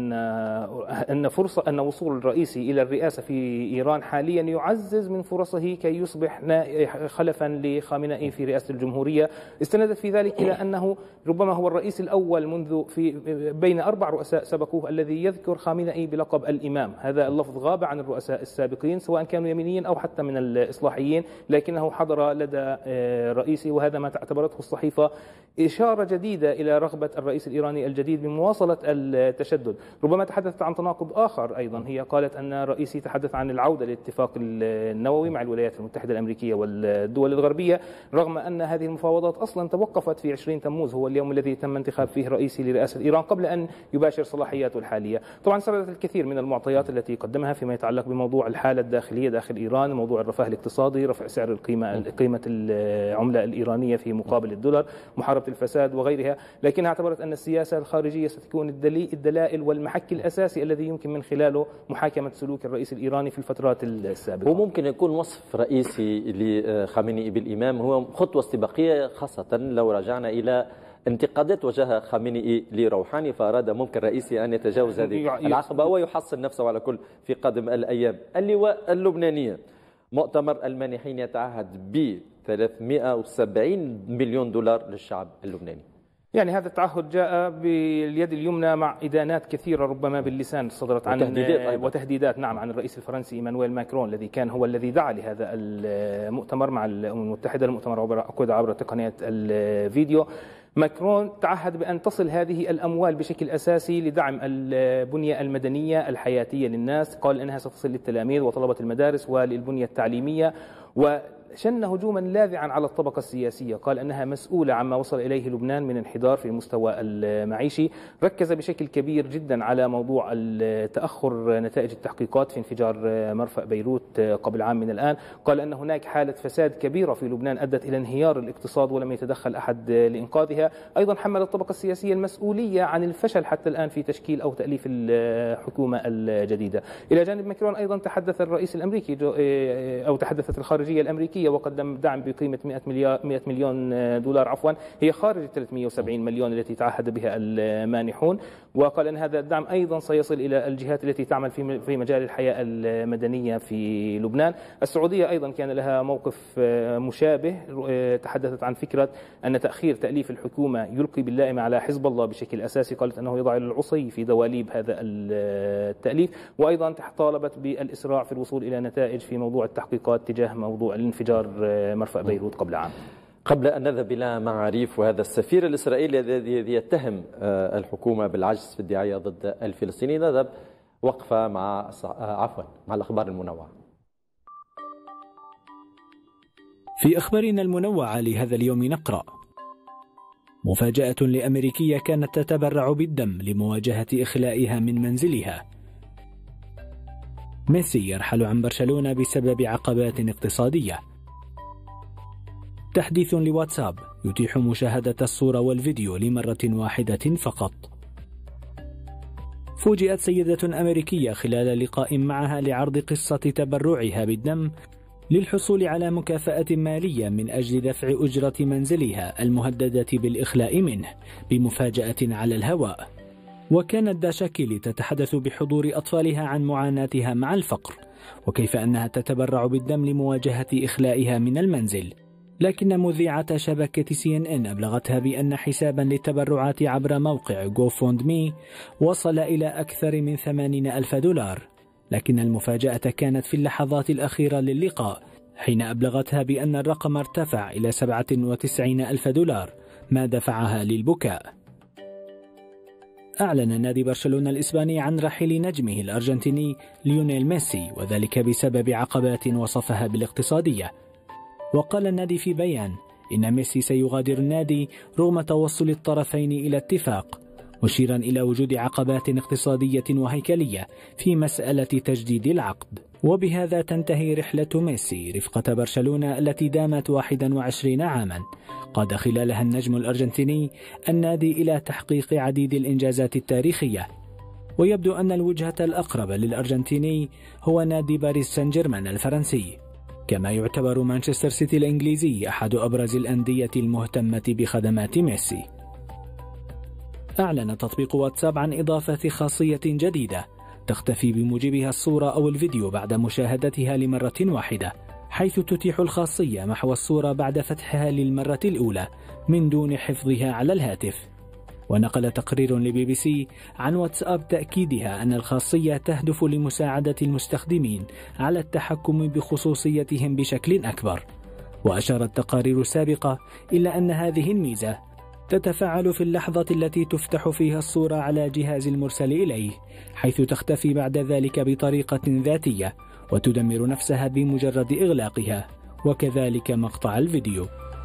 أن وصول الرئيسي إلى الرئاسة في إيران حاليا يعزز من فرصه كي يصبح خلفا لخامنئي في رئاسة الجمهورية. استندت في ذلك إلى أنه ربما هو الرئيس الأول منذ بين 4 رؤساء سبقوه الذي يذكر خامنئي بلقب الإمام. هذا اللفظ غاب عن الرؤساء السابقين سواء كانوا يمينيين أو حتى من الإصلاحيين، لكنه حضر لدى رئيسي، وهذا ما تعتبرته الصحيفة إشارة جديدة إلى رغبة الرئيس الإيراني الجديد بمواصلة التشدد. ربما تحدثت عن تناقض آخر أيضا، هي قالت أن رئيسي تحدث عن العودة للاتفاق النووي مع الولايات المتحدة الأمريكية والدول الغربية، رغم أن هذه المفاوضات أصلا توقفت في 20 تموز، هو اليوم الذي تم انتخاب فيه رئيسي لرئاسة إيران قبل أن يباشر صلاحياته الحالية. طبعا سردت الكثير من المعطيات التي قدمها فيما يتعلق بموضوع الحالة الداخلية داخل إيران، موضوع الرفاه الاقتصادي، رفع سعر قيمة العملة الإيرانية في مقابل الدولار، محاربة الفساد وغيرها، لكنها اعتبرت أن السياسة الخارجية ستكون الدلائل والمحك الأساسي الذي يمكن من خلاله محاكمة سلوك الرئيس الإيراني في الفترات السابقة. وممكن يكون وصف رئيسي لخامنئي بالإمام هو خطوة استباقية، خاصة لو رجعنا إلى انتقادات وجهها خامنئي لروحاني، فأراد ممكن رئيسي أن يتجاوز هذه العقبة ويحصن نفسه على كل في قادم الأيام. اللواء اللبنانية، مؤتمر المانحين يتعهد ب 370 مليون دولار للشعب اللبناني. يعني هذا التعهد جاء باليد اليمنى مع إدانات كثيرة ربما باللسان صدرت عن وتهديدات نعم عن الرئيس الفرنسي إيمانويل ماكرون الذي كان هو الذي دعا لهذا المؤتمر مع الأمم المتحدة. المؤتمر عقد عبر تقنية الفيديو. ماكرون تعهد بأن تصل هذه الأموال بشكل أساسي لدعم البنية المدنية الحياتية للناس، قال إنها ستصل للتلاميذ وطلبة المدارس وللبنية التعليمية، وشن هجوما لاذعا على الطبقة السياسية، قال أنها مسؤولة عما وصل إليه لبنان من انحدار في المستوى المعيشي. ركز بشكل كبير جدا على موضوع تأخر نتائج التحقيقات في انفجار مرفأ بيروت قبل عام من الآن، قال أن هناك حالة فساد كبيرة في لبنان أدت إلى انهيار الاقتصاد ولم يتدخل أحد لإنقاذها. أيضا حمل الطبقة السياسية المسؤولية عن الفشل حتى الآن في تشكيل أو تأليف الحكومة الجديدة. إلى جانب ماكرون أيضا تحدث الرئيس الأمريكي أو تحدثت الخارجية الأمريكية وقدم دعم بقيمة 100 مليون دولار عفوا، هي خارج 370 مليون التي تعهد بها المانحون، وقال أن هذا الدعم أيضا سيصل إلى الجهات التي تعمل في مجال الحياة المدنية في لبنان. السعودية أيضا كان لها موقف مشابه، تحدثت عن فكرة أن تأخير تأليف الحكومة يلقي باللائمة على حزب الله بشكل أساسي، قالت أنه يضع العصي في دواليب هذا التأليف، وأيضا طالبت بالإسراع في الوصول إلى نتائج في موضوع التحقيقات تجاه موضوع الانفجار مرفأ بيروت قبل عام. قبل أن نذهب إلى معاريف وهذا السفير الإسرائيلي الذي يتهم الحكومة بالعجز في الدعاية ضد الفلسطينيين، نذهب وقفة مع الأخبار المنوعة. في أخبارنا المنوعة لهذا اليوم نقرأ: مفاجأة لأمريكية كانت تتبرع بالدم لمواجهة إخلائها من منزلها. ميسي يرحل عن برشلونة بسبب عقبات اقتصادية. تحديث لواتساب يتيح مشاهدة الصورة والفيديو لمرة واحدة فقط. فوجئت سيدة أمريكية خلال لقاء معها لعرض قصة تبرعها بالدم للحصول على مكافأة مالية من أجل دفع أجرة منزلها المهددة بالإخلاء منه بمفاجأة على الهواء. وكانت داشاكيلي تتحدث بحضور أطفالها عن معاناتها مع الفقر وكيف أنها تتبرع بالدم لمواجهة إخلائها من المنزل. لكن مذيعة شبكة CNN أبلغتها بأن حسابا للتبرعات عبر موقع GoFundMe وصل إلى أكثر من 80,000 دولار. لكن المفاجأة كانت في اللحظات الأخيرة للقاء حين أبلغتها بأن الرقم ارتفع إلى 97,000 دولار، ما دفعها للبكاء. أعلن نادي برشلونة الإسباني عن رحيل نجمه الأرجنتيني ليونيل ميسي، وذلك بسبب عقبات وصفها بالاقتصادية. وقال النادي في بيان إن ميسي سيغادر النادي رغم توصل الطرفين إلى اتفاق، مشيرا إلى وجود عقبات اقتصادية وهيكلية في مسألة تجديد العقد. وبهذا تنتهي رحلة ميسي رفقة برشلونة التي دامت 21 عاما، قاد خلالها النجم الأرجنتيني النادي إلى تحقيق عديد الإنجازات التاريخية. ويبدو أن الوجهة الأقرب للأرجنتيني هو نادي باريس سان جيرمان الفرنسي، كما يعتبر مانشستر سيتي الإنجليزي أحد أبرز الأندية المهتمة بخدمات ميسي. أعلن تطبيق واتساب عن إضافة خاصية جديدة تختفي بموجبها الصورة أو الفيديو بعد مشاهدتها لمرة واحدة، حيث تتيح الخاصية محو الصورة بعد فتحها للمرة الأولى من دون حفظها على الهاتف. ونقل تقرير لBBC عن واتساب تأكيدها أن الخاصية تهدف لمساعدة المستخدمين على التحكم بخصوصيتهم بشكل أكبر. وأشارت تقارير سابقة إلى أن هذه الميزة تتفاعل في اللحظة التي تفتح فيها الصورة على جهاز المرسل إليه، حيث تختفي بعد ذلك بطريقة ذاتية وتدمر نفسها بمجرد إغلاقها، وكذلك مقطع الفيديو.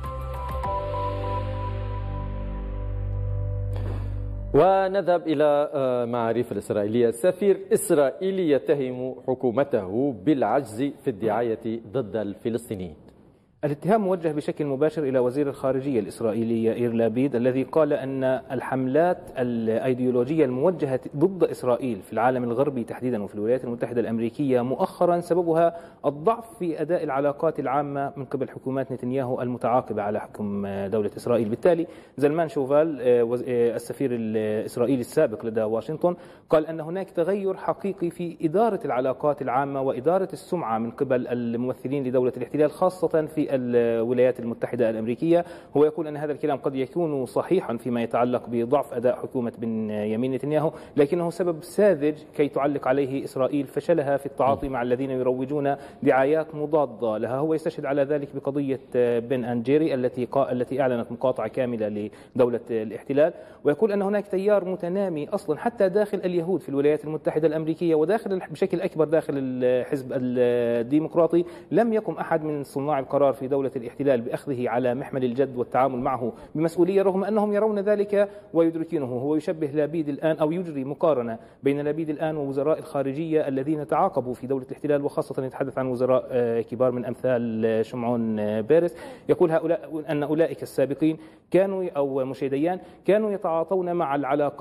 ونذهب إلى معاريف الإسرائيلية. سفير إسرائيلي يتهم حكومته بالعجز في الدعاية ضد الفلسطينيين. الاتهام موجه بشكل مباشر إلى وزير الخارجية الإسرائيلي يائير لابيد، الذي قال أن الحملات الأيديولوجية الموجهة ضد إسرائيل في العالم الغربي تحديدا وفي الولايات المتحدة الأمريكية مؤخرا سببها الضعف في أداء العلاقات العامة من قبل حكومات نتنياهو المتعاقبة على حكم دولة إسرائيل. بالتالي زلمان شوفال السفير الإسرائيلي السابق لدى واشنطن قال أن هناك تغير حقيقي في إدارة العلاقات العامة وإدارة السمعة من قبل الممثلين لدولة الاحتلال، خاصة في الولايات المتحدة الأمريكية. هو يقول أن هذا الكلام قد يكون صحيحا فيما يتعلق بضعف أداء حكومة بنيامين نتنياهو، لكنه سبب ساذج كي تعلق عليه إسرائيل فشلها في التعاطي مع الذين يروجون دعايات مضادة لها. هو يستشهد على ذلك بقضية بن أند جيري التي أعلنت مقاطعة كاملة لدولة الاحتلال، ويقول أن هناك تيار متنامي أصلا حتى داخل اليهود في الولايات المتحدة الأمريكية وداخل بشكل أكبر داخل الحزب الديمقراطي. لم يقم أحد من صناع القرار في دولة الاحتلال بأخذه على محمل الجد والتعامل معه بمسؤولية، رغم أنهم يرون ذلك ويدركونه. هو يشبه لابيد الآن أو يجري مقارنة بين لابيد الآن ووزراء الخارجية الذين تعاقبوا في دولة الاحتلال، وخاصة يتحدث عن وزراء كبار من أمثال شمعون بيرس. يقول هؤلاء أن أولئك السابقين كانوا أو مشيديان كانوا يتعاطون مع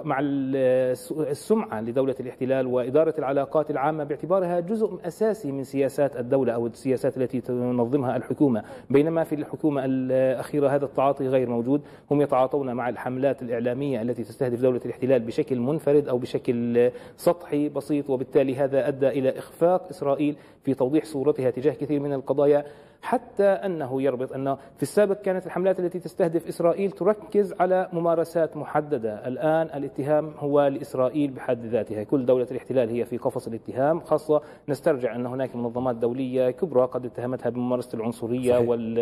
السمعة لدولة الاحتلال وإدارة العلاقات العامة باعتبارها جزء أساسي من سياسات الدولة أو السياسات التي تنظمها الحكومة، بينما في الحكومة الأخيرة هذا التعاطي غير موجود. هم يتعاطون مع الحملات الإعلامية التي تستهدف دولة الاحتلال بشكل منفرد أو بشكل سطحي بسيط، وبالتالي هذا أدى إلى إخفاق إسرائيل في توضيح صورتها تجاه كثير من القضايا، حتى أنه يربط أن في السابق كانت الحملات التي تستهدف إسرائيل تركز على ممارسات محددة. الآن الاتهام هو لإسرائيل بحد ذاتها، كل دولة الاحتلال هي في قفص الاتهام، خاصة نسترجع أن هناك منظمات دولية كبرى قد اتهمتها بممارسة العنصرية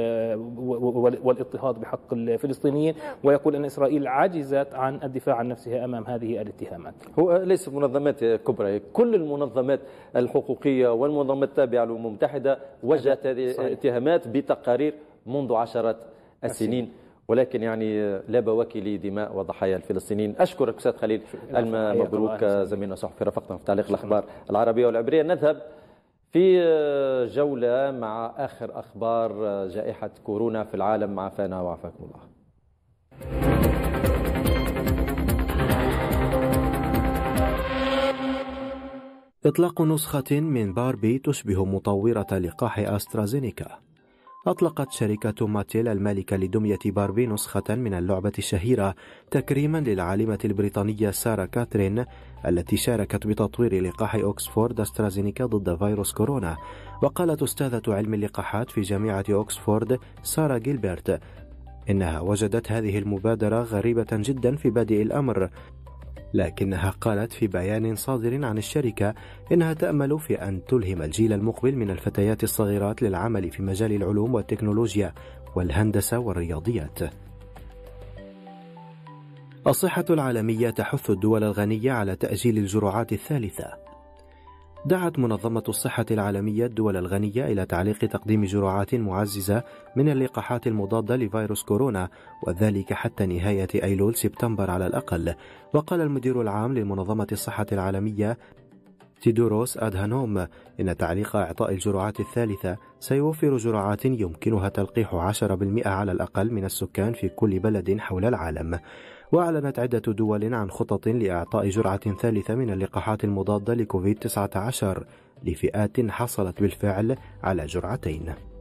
والاضطهاد بحق الفلسطينيين، ويقول أن إسرائيل عجزت عن الدفاع عن نفسها أمام هذه الاتهامات. هو ليس منظمات كبرى، كل المنظمات الحقوقية والمنظمات التابعة للأمم المتحدة وجهت هذه الاتهامات بتقارير منذ عشرات السنين، ولكن يعني لا بواكي لدماء وضحايا الفلسطينيين. أشكرك أستاذ خليل مبروك زميلنا الصحفي رافقنا في تعليق الأخبار العربية والعبرية. نذهب في جولة مع آخر أخبار جائحة كورونا في العالم مع فانا وعافاكم الله. إطلاق نسخة من باربي تشبه مطورة لقاح أسترازينيكا. أطلقت شركة ماتيل المالكة لدمية باربي نسخة من اللعبة الشهيرة تكريما للعالمة البريطانية سارة كاترين التي شاركت بتطوير لقاح أوكسفورد أسترازينيكا ضد فيروس كورونا. وقالت أستاذة علم اللقاحات في جامعة أوكسفورد سارة جيلبرت إنها وجدت هذه المبادرة غريبة جدا في بادئ الأمر، لكنها قالت في بيان صادر عن الشركة إنها تأمل في أن تلهم الجيل المقبل من الفتيات الصغيرات للعمل في مجال العلوم والتكنولوجيا والهندسة والرياضيات. الصحة العالمية تحث الدول الغنية على تأجيل الجرعات الثالثة. دعت منظمة الصحة العالمية الدول الغنية إلى تعليق تقديم جرعات معززة من اللقاحات المضادة لفيروس كورونا، وذلك حتى نهاية أيلول سبتمبر على الأقل. وقال المدير العام لمنظمة الصحة العالمية تيدوروس أدهانوم إن تعليق إعطاء الجرعات الثالثة سيوفر جرعات يمكنها تلقيح 10% على الأقل من السكان في كل بلد حول العالم. وأعلنت عدة دول عن خطط لإعطاء جرعة ثالثة من اللقاحات المضادة لكوفيد-19 لفئات حصلت بالفعل على جرعتين.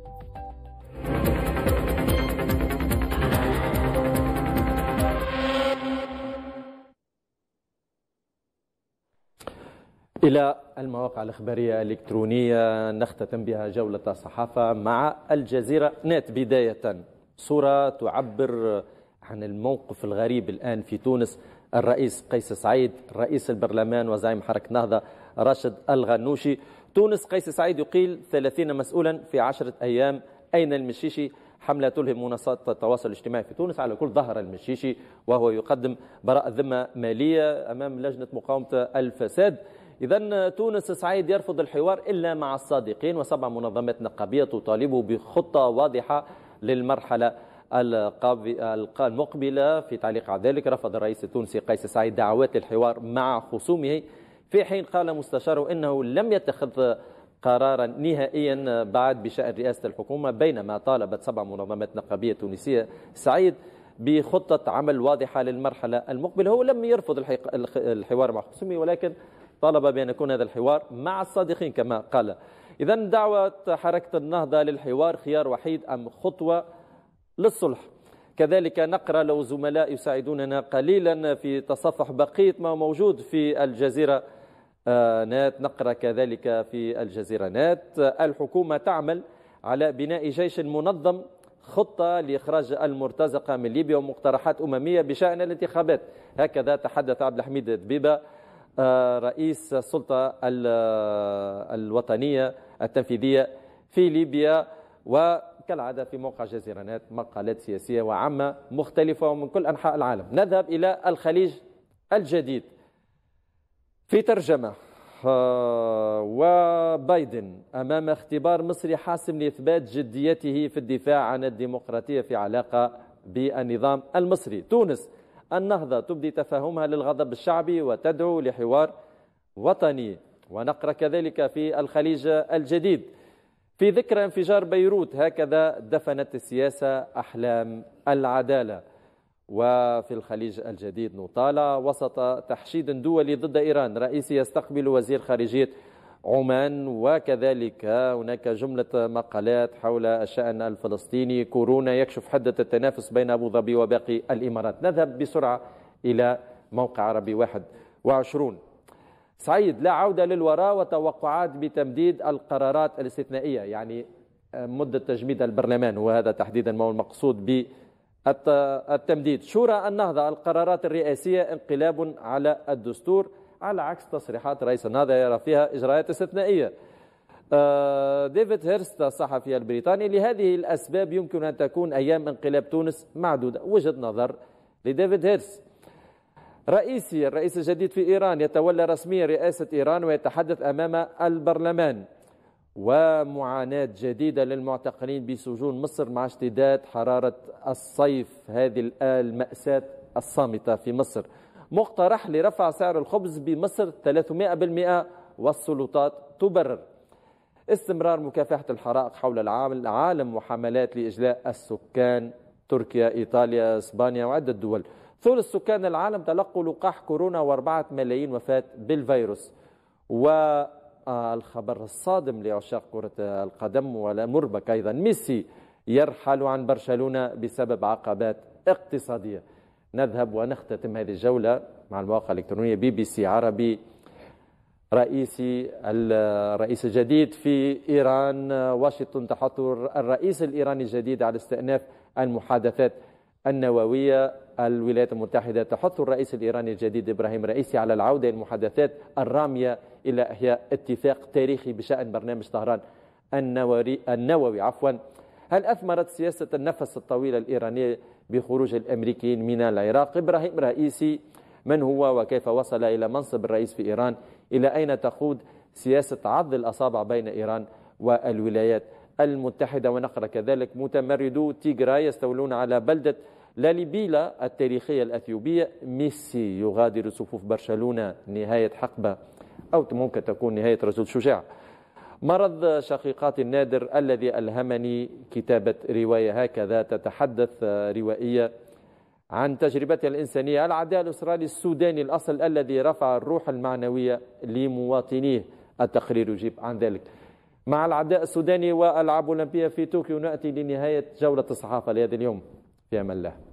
إلى المواقع الإخبارية الإلكترونية نختتم بها جولة الصحافة مع الجزيرة نت. بداية صورة تعبر عن الموقف الغريب الآن في تونس. الرئيس قيس سعيد رئيس البرلمان وزعيم حركة نهضة راشد الغنوشي. تونس قيس سعيد يقيل 30 مسؤولا في 10 أيام. أين المشيشي؟ حملة تلهم منصات التواصل الاجتماعي في تونس على كل ظهر المشيشي وهو يقدم براءة ذمة مالية أمام لجنة مقاومة الفساد. إذن تونس سعيد يرفض الحوار إلا مع الصادقين، و7 منظمات نقابية تطالبه بخطة واضحة للمرحلة المقبلة. في تعليق على ذلك رفض الرئيس التونسي قيس سعيد دعوات للحوار مع خصومه، في حين قال مستشاره إنه لم يتخذ قرارا نهائيا بعد بشأن رئاسة الحكومة، بينما طالبت 7 منظمات نقابية تونسية سعيد بخطة عمل واضحة للمرحلة المقبلة. هو لم يرفض الحوار مع خصومه، ولكن طالب بأن يكون هذا الحوار مع الصادقين كما قال. إذن دعوة حركة النهضة للحوار خيار وحيد أم خطوة للصلح؟ كذلك نقرأ لو زملاء يساعدوننا قليلا في تصفح بقية ما موجود في الجزيرة نت. نقرأ كذلك في الجزيرة نت الحكومة تعمل على بناء جيش منظم، خطة لإخراج المرتزقة من ليبيا ومقترحات أممية بشأن الانتخابات. هكذا تحدث عبد الحميد دبيبة رئيس السلطة الوطنية التنفيذية في ليبيا. وكالعادة في موقع جزيرة نت مقالات سياسية وعامة مختلفة ومن كل أنحاء العالم. نذهب إلى الخليج الجديد في ترجمة. وبايدن أمام اختبار مصري حاسم لإثبات جديته في الدفاع عن الديمقراطية في علاقة بالنظام المصري. تونس النهضة تبدي تفاهمها للغضب الشعبي وتدعو لحوار وطني. ونقرأ كذلك في الخليج الجديد في ذكرى انفجار بيروت هكذا دفنت السياسة أحلام العدالة. وفي الخليج الجديد نطالع وسط تحشيد دولي ضد إيران رئيسي يستقبل وزير خارجية عمان. وكذلك هناك جملة مقالات حول الشأن الفلسطيني. كورونا يكشف حدة التنافس بين أبو ظبي وباقي الإمارات. نذهب بسرعة إلى موقع عربي 21. سعيد لا عودة للوراء وتوقعات بتمديد القرارات الاستثنائية، يعني مدة تجميد البرلمان، وهذا تحديدا ما هو المقصود بالتمديد. شورى النهضة القرارات الرئاسية انقلاب على الدستور، على عكس تصريحات رئيس النهضة يرى فيها إجراءات استثنائية. ديفيد هيرست الصحفي البريطاني لهذه الأسباب يمكن أن تكون أيام انقلاب تونس معدودة. وجهة نظر لديفيد هيرست. الرئيس الجديد في إيران يتولى رسميا رئاسة إيران ويتحدث أمام البرلمان. ومعاناة جديدة للمعتقلين بسجون مصر مع اشتداد حرارة الصيف، هذه المأساة الصامتة في مصر. مقترح لرفع سعر الخبز بمصر 300% والسلطات تبرر. استمرار مكافحة الحرائق حول العالم وحملات لإجلاء السكان، تركيا إيطاليا إسبانيا وعدة دول. ثلث سكان العالم تلقوا لقاح كورونا و4 ملايين وفاة بالفيروس. والخبر الصادم لعشاق كرة القدم والمربك أيضا، ميسي يرحل عن برشلونة بسبب عقبات اقتصادية. نذهب ونختتم هذه الجولة مع المواقع الإلكترونية BBC عربي. الرئيس الجديد في إيران. واشنطن تحث الرئيس الإيراني الجديد على استئناف المحادثات النووية. الولايات المتحدة تحث الرئيس الإيراني الجديد إبراهيم رئيسي على العودة إلى المحادثات الرامية إلى إحياء اتفاق تاريخي بشأن برنامج طهران النووي. هل أثمرت سياسة النفس الطويل الإيرانية بخروج الأمريكيين من العراق؟ إبراهيم رئيسي من هو وكيف وصل إلى منصب الرئيس في إيران؟ إلى أين تقود سياسة عض الأصابع بين إيران والولايات المتحدة؟ ونقرأ كذلك متمردو تيغراي يستولون على بلدة لاليبيلا التاريخية الأثيوبية. ميسي يغادر صفوف برشلونة، نهاية حقبة أو ممكن تكون نهاية رجل شجاع. مرض شقيقات النادر الذي ألهمني كتابة رواية، هكذا تتحدث روائية عن تجربتها الإنسانية. العداء الأسترالي السوداني الأصل الذي رفع الروح المعنوية لمواطنيه. التقرير يجيب عن ذلك. مع العداء السوداني والألعاب الأولمبية في طوكيو نأتي لنهاية جولة الصحافة لهذا اليوم. في أمان الله.